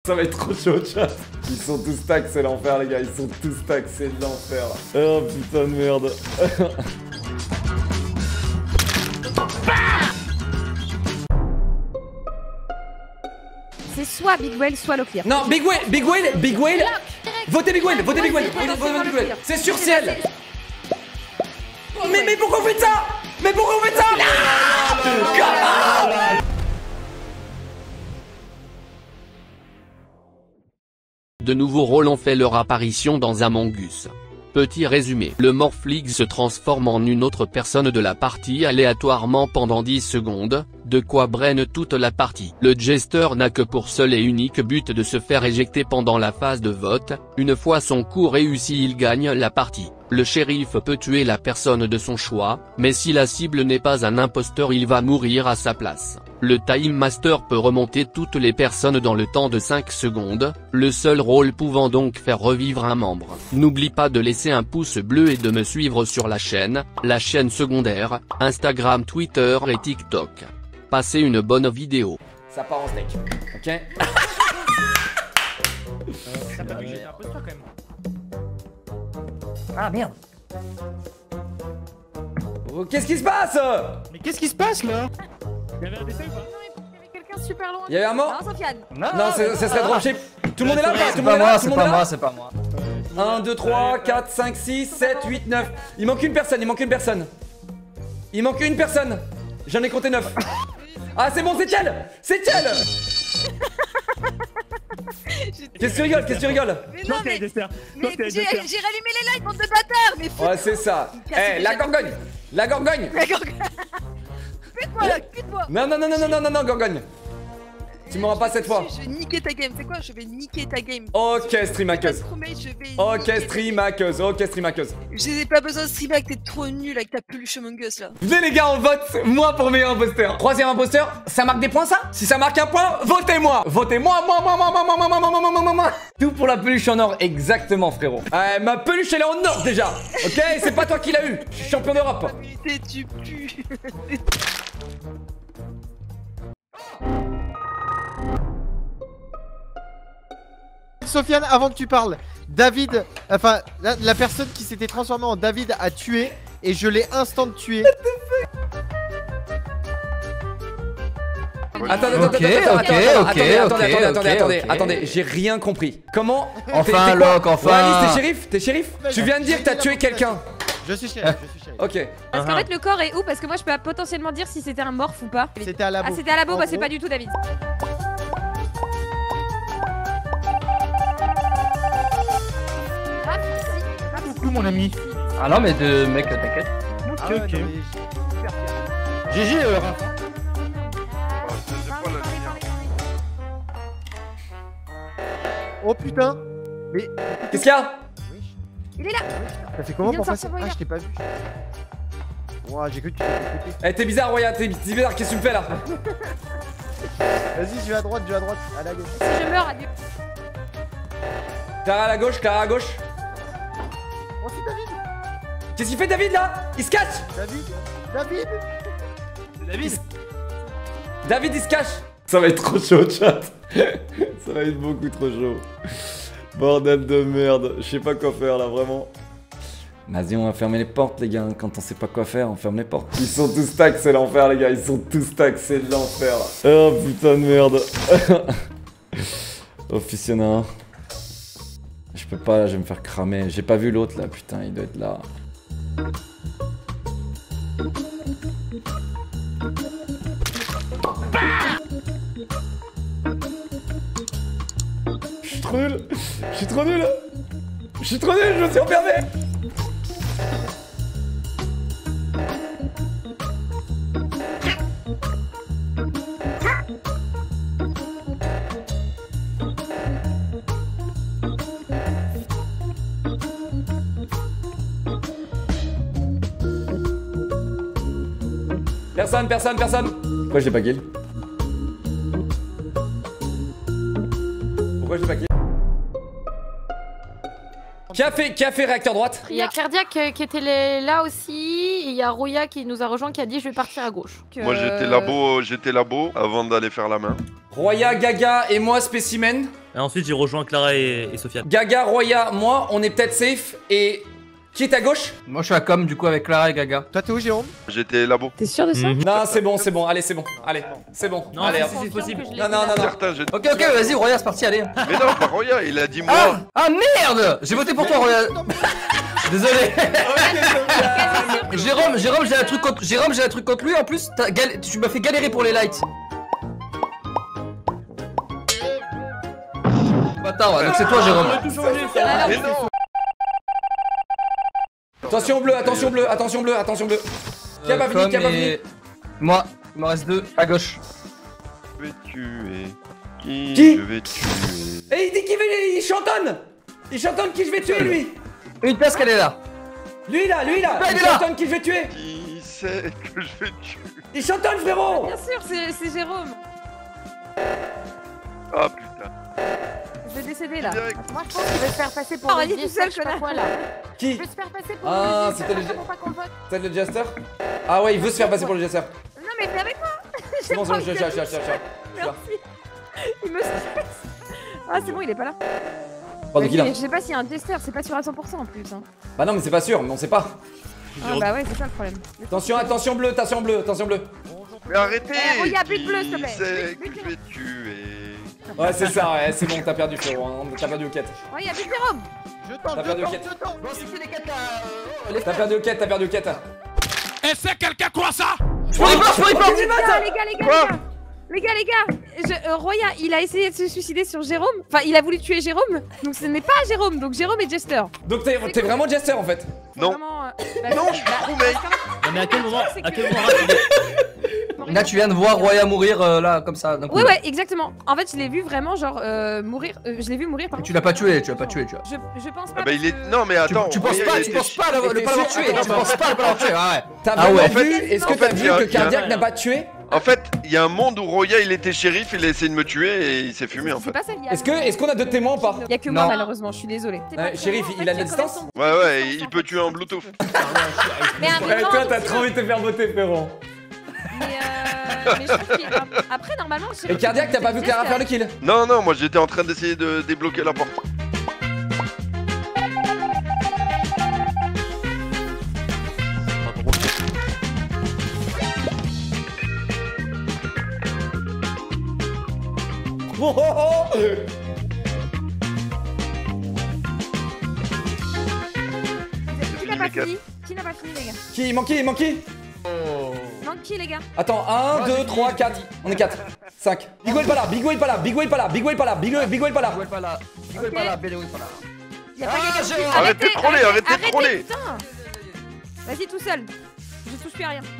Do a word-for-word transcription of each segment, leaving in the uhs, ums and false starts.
Ça va être trop chaud, chat. Ils sont tous stacks, c'est l'enfer, les gars. Ils sont tous stacks, c'est l'enfer. Oh putain de merde. C'est soit Big Whale, soit Locklear. Non, Big Whale, Big Whale, Big Whale. Votez Big Whale, votez Big Whale. Votez Big Whale. C'est sur ciel. Mais, mais pourquoi vous faites ça? Mais pourquoi vous faites ça? De nouveaux rôles ont fait leur apparition dans Among Us. Petit résumé, le Morphling se transforme en une autre personne de la partie aléatoirement pendant dix secondes, de quoi braine toute la partie. Le Jester n'a que pour seul et unique but de se faire éjecter pendant la phase de vote. Une fois son coup réussi, il gagne la partie. Le shérif peut tuer la personne de son choix, mais si la cible n'est pas un imposteur, il va mourir à sa place. Le Time Master peut remonter toutes les personnes dans le temps de cinq secondes, le seul rôle pouvant donc faire revivre un membre. N'oublie pas de laisser un pouce bleu et de me suivre sur la chaîne, la chaîne secondaire, Instagram, Twitter et TikTok. Passez une bonne vidéo. Ça part en steak, ok? T'as pas vu que j'étais imposteur quand même. Ah merde. Oh, qu'est-ce qui se passe? Mais qu'est-ce qui se passe là? Il y avait un décès ou pas? Non, il y avait quelqu'un super loin. Il y avait un mort? Non, Sofiane. Non, ça serait dropship. Tout le monde est là ou pas? Tout C'est le pas monde est là? moi, Tout c'est le monde pas est là? moi, c'est pas moi. un, deux, trois, quatre, cinq, six, sept, huit, neuf. Il manque une personne, il manque une personne. Il manque une personne. J'en ai compté neuf. Ah, c'est bon, c'est Tiel. C'est Tiel. Qu'est-ce que tu rigoles? Qu'est-ce que tu rigoles? Mais non, mais, mais Mais j'ai j'ai rallumé les lights, bande de bâtards. Mais fou. Ouais, c'est ça. Eh, la gorgogne. La gorgogne. La gorgogne. Pute-moi là, pute-moi. Non, non, non, non, non, non, non, non, gorgogne. Tu m'auras pas cette fois. Je vais niquer ta game. C'est quoi? Je vais niquer ta game. Ok, streamakeuse. Je te promets, je vais. Ok, niquer ta streamakeuse. Ok, streamakeuse. game. J'ai pas besoin de streamer, t'es trop nul avec ta peluche Among Us là. Venez les gars, on vote moi pour meilleur imposteur. Troisième imposteur, ça marque des points ça? Si ça marque un point, votez-moi. Votez-moi, moi, moi, moi, moi, moi, moi, moi, moi, moi, moi, moi, moi. Tout pour la peluche en or, exactement frérot. Euh, ma peluche elle est en or déjà. Ok, c'est pas toi qui l'as eu. Je suis champion d'Europe. Putain, tu pues. Sofiane, avant que tu parles, David, enfin la, la personne qui s'était transformée en David a tué et je l'ai instant tué. Attendez, Ok, attendez, attendez, ok, attendez, ok, attendez, ok, attendez, ok, attendez, attendez, ok. attendez, j'ai rien compris. Comment? Enfin, t'es- t'es quoi? Locke, enfin. Ouais, Alice, t'es shérif? T'es shérif? Tu viens de dire que t'as tué quelqu'un. Je suis shérif, je suis shérif. Ok. Parce qu'en fait, le corps est où? Parce que moi, je peux potentiellement dire si c'était un morph ou pas. C'était à labo. Ah, c'était à labo, En bah c'est gros, pas du tout David. Coucou mon ami. Ah non, mais de mec, t'inquiète. Ah Ok, ouais, ok. non, mais je suis super fier. G G, euh, Rafa. Oh putain. Mais Qu'est-ce qu'il y a? Il est là. t'as fait comment Il vient pour de passer? sortir, Ah, regarde. je t'ai pas vu. Ouah, j'ai cru que tu t'étais pété. Eh, t'es bizarre, Roya, t'es t'es bizarre, qu'est-ce que tu me fais là? Vas-y, je vais à droite, je vais à droite. À la gauche. Si je meurs, adieu. Clara à la gauche, Clara à gauche. Oh, c'est David. Qu'est-ce qu'il fait David là? Il se cache. David. David. David. David il se cache. Ça va être trop chaud chat. Ça va être beaucoup trop chaud. Bordel de merde. Je sais pas quoi faire là vraiment. Vas-y, on va fermer les portes les gars. Quand on sait pas quoi faire, on ferme les portes. Ils sont tous stacks, c'est l'enfer les gars. Ils sont tous stacks, c'est l'enfer. Oh putain de merde. Officiona. Je peux pas là, je vais me faire cramer. J'ai pas vu l'autre là, putain, il doit être là. Je suis trop nul. Je suis trop nul. Je suis trop nul, je me suis enfermé. Personne, personne, personne. Pourquoi j'ai pas kill? Pourquoi j'ai pas kill? Qui a fait, qui a fait réacteur droite? Il y a Cardiac euh, qui était les- là aussi, et il y a Roya qui nous a rejoint qui a dit je vais partir à gauche. Que- Moi j'étais labo, j'étais labo avant d'aller faire la main. Roya, Gaga et moi spécimen. Et ensuite j'ai rejoint Clara et, et Sofiane. Gaga, Roya, moi, on est peut-être safe. Et qui est à gauche? Moi je suis à com du coup avec Clara et Gaga. Toi t'es où Jérôme? J'étais labo. T'es sûr de ça? Mhm. Non, c'est bon, c'est bon. Allez, c'est bon. Allez, c'est bon. Non, Allez, si, hop. si, c'est possible. Non, non, non, non. Certain, j'ai... Ok, ok, vas-y, Roya, c'est parti, allez. Mais non, pas Roya, il a dit moi. Ah, ah merde. J'ai voté pour toi, Roya. Désolé. Jérôme, Jérôme, j'ai un truc contre, Jérôme, j'ai un truc contre lui. En plus, t'as gal... tu m'as fait galérer pour les lights. Attends, donc c'est toi, Jérôme. On a tout changé, frère. Mais non. Attention bleu, attention bleu, attention bleu, attention bleu. Qui a pas fini, qui a pas fini? Moi, il m'en reste deux à gauche. Je vais tuer. Qui, Qui je vais tuer. Et il dit qu'il veut, il chantonne. Il chantonne qui je vais tuer, lui. Une place qu'elle est là. Lui là, lui là. Ah, il Il est là. chantonne qui je vais tuer. Qui c'est que je vais tuer? Il chantonne, frérot. Bien sûr, c'est c'est Jérôme. Ah putain. Je vais décéder là. Direct. Moi je pense qu'il veut se faire passer pour Oh, le vas-y, Jester, tout seul, je sais pas connard. quoi là. Il Qui? veut se faire passer pour Ah, le Jester, c'était le je Jester. comprends pas qu'on le vote. C'est le Jester? Ah ouais, il veut se faire passer pour le Jester. Non, mais fais avec moi. C'est bon, c'est bon, je J'ai cherche, pas je cherche, je cherche. Merci. Il me stresse. Ah, c'est bon, il est pas là. Pardon, qui là? Je sais pas s'il y a un Jester, c'est pas sûr à cent pour cent en plus. Hein. Bah non, mais c'est pas sûr, mais on sait pas. Ah, bah ouais, c'est ça le problème. Attention, attention bleu, attention bleu, attention bleu. Mais arrêtez. Eh, Roya, but bleu, s'il te plaît. Qui c'est But, but, que je vais tuer? Ouais, c'est ça, ouais, c'est bon, t'as perdu, frérot. hein, T'as perdu au quête. Ouais, il y a plus de Jérôme. Je tente, T'as je perdu tente, le quête. je tente. Bon, si c'est les quatre là. T'as perdu au quête, t'as perdu au quête. Et c'est quelqu'un quoi ça? Je peux repart, je peux repart. Les gars, les gars, les gars, Quoi? les gars, les gars, les gars, je, euh, Roya, il a essayé de se suicider sur Jérôme. Enfin, il a voulu tuer Jérôme, donc ce n'est pas Jérôme, donc Jérôme est Jester. Donc t'es t'es vraiment Jester en fait. Faut Non. vraiment, euh, bah, Non, bah, je suis bah, trop parce mec. qu'en fait- Non, mais à quel moment, C'est à que- quel moment Là, tu viens de voir Roya mourir euh, là, comme ça, d'un coup. Ouais, ouais, exactement. En fait, je l'ai vu vraiment, genre, euh, mourir. euh, je l'ai vu mourir par Tu l'as pas tué, tu l'as pas tué, tu vois. Je, je pense pas. Ah bah il est... parce que- Non mais Tu, attends. tu penses Roya, pas, il tu était penses pas chi- le, le Et pas l'avoir t'es tué, sûr- tu penses pas le pas l'avoir tué, ouais, ouais. T'as Ah vraiment ouais. vu? Est-ce que En t'as fait, vu il y a- que il y a- Cardiac n'a pas tué? En fait, il y a un monde où Roya il était shérif, il a essayé de me tuer et il s'est fumé en C'est fait. pas ça, il y a- Est-ce que est-ce qu'on a d'autres témoins ou pas? Il y a que moi, Non. malheureusement, je suis désolée. C'est pas Ouais, très shérif, bon, en il fait, a de la quand même distance? son- Ouais ouais, il peut tuer en Bluetooth. Mais un Ouais, moment, toi donc, t'as c'est trop envie de te faire voter, frérot. Mais, euh, mais je trouve qu'il est pas- après, normalement, Et Cardiac, t'as pas vu Clara faire le kill? Non non, moi j'étais en train d'essayer de débloquer la porte. Oh, oh, oh. Qui n'a pas fini? Qui n'a pas fini, les gars? Qui? Il manque qui? Il manque qui? Manque qui, les gars? Attends, un, deux, trois, quatre. On est quatre. cinq. Bigo est pas là, Bigo est pas là, Bigo est pas là, Bigo est pas là, Bigo Bigo est pas là. Bigo est pas là, Bigo est pas là, Béléo est pas là. Y a pas Ah, quelqu'un qui- Jérôme. Arrêtez de troller, arrêtez de troller. Putain. Vas-y, tout seul. Je touche plus à rien.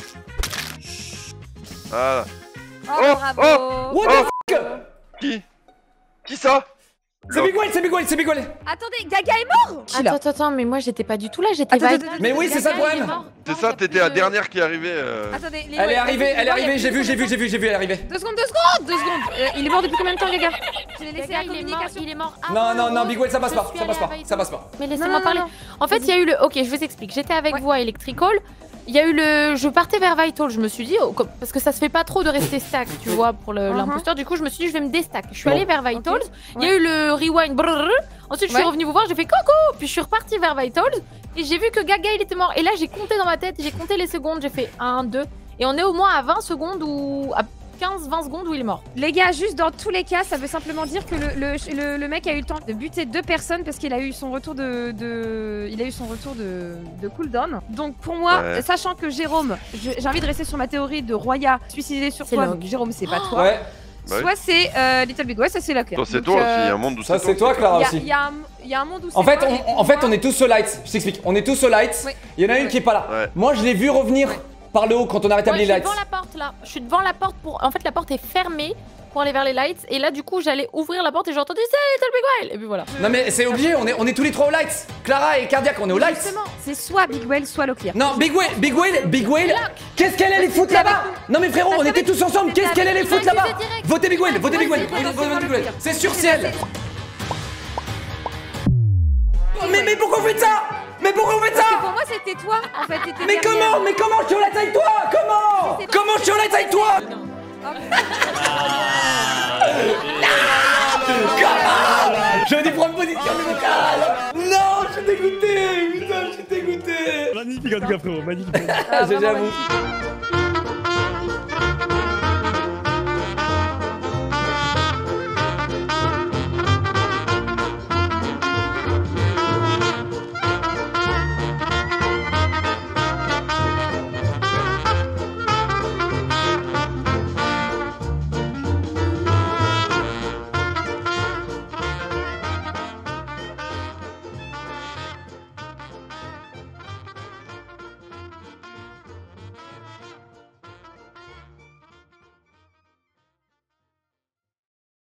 Voilà. Oh, Oh, bravo. What the fuck? Qui? Qui ça? C'est Bigwell, c'est Bigwell, c'est Bigwell. Attends, Gaga est mort. Attends, attends, attends, mais moi j'étais pas du tout là, j'étais Attends, pas. attends, attends, Mais oui, c'est ça le Gaga, il est problème. mort. C'est Non, ça, y a t'étais plus la de- dernière qui est arrivée. euh. Attendez, Léo, Elle est vas-y, arrivée, vas-y, elle est Léo, y a arrivée, plus j'ai de vu, j'ai vu, secondes. j'ai vu, j'ai vu, elle est arrivée. Deux secondes, deux secondes, deux secondes. Euh, il est mort depuis combien de temps, les gars? Je l'ai laissé Gaga, à il est mort, communication. il est mort. Non, avant non, non, Rose. Bigwell, ça passe Je pas, suis ça passe allée pas, à ça passe pas. Mais Non, laissez-moi non, parler. non. En fait, il y a eu le. Ok, je vous explique. J'étais avec Ouais. vous à Electrical. Il y a eu le. Je partais vers Vital. Je me suis dit, oh, comme- parce que ça se fait pas trop de rester stack, tu vois, pour le- Uh-huh. l'imposteur. Du coup, je me suis dit, je vais me déstack. Je suis Bon. allée vers Vitals. Ok. Il y a eu le rewind. brrr. Ensuite, je suis Ouais. revenue vous voir. J'ai fait coucou. Puis je suis repartie vers Vitals. Et j'ai vu que Gaga, il était mort. Et là, j'ai compté dans ma tête. J'ai compté les secondes. J'ai fait un, deux. Et on est au moins à vingt secondes ou à quinze vingt secondes où il est mort. Les gars, juste dans tous les cas, ça veut simplement dire que le, le, le, le mec a eu le temps de buter deux personnes parce qu'il a eu son retour de, de il a eu son retour de, de cooldown. Donc pour moi, Ouais. sachant que Jérôme, je- j'ai envie de rester sur ma théorie de Roya suicidé sur C'est toi. Log. Donc Jérôme, c'est pas toi. Ouais, Bah oui. Soit c'est euh, Little Big, ouais, ça c'est la claire. Toi, c'est Donc, toi aussi, euh, il y a un monde où ça c'est c'est toi, Clara Il y a- aussi. il y, a un- il y a un monde où c'est En fait, moi, et on, pour en fait, moi- on est tous au light. Je t'explique. On est tous au light. Oui. Il y en a une Oui. qui est pas là. Ouais. Moi, je l'ai vu revenir par le haut quand on a Moi, rétabli je les suis lights. devant la porte là. Je suis devant la porte pour. En fait, la porte est fermée pour aller vers les lights. Et là, du coup, j'allais ouvrir la porte et j'ai entendu c'est Little Big Well. Et puis voilà. Non mais c'est obligé. On est, on est tous les trois au lights. Clara et Cardiac, on est au light. Justement, c'est soit Big Well, soit Locklear. Non, Big Whale, Big Whale, Big Whale. Qu'est-ce qu'elle allait foutre là-bas? Non mais frérot, on était tous ensemble. Qu'est-ce qu'elle allait foutre là-bas? Votez Big Whale, votez Big Whale, votez Big Whale. C'est sûr, c'est elle. Mais mais pourquoi vous faites ça? Mais pourquoi vous faites Parce que ça? pour moi, c'était toi. En fait, t'étais Mais derrière. comment? Mais comment je suis au light avec toi? Comment? Comment je suis au light avec toi? Oh, Comment? J'aurais dû prendre position musicale. Non, je suis dégoûté. Putain, je suis dégoûté. Magnifique en tout cas frérot, magnifique. Ah, J'ai vraiment j'avoue. magnifique.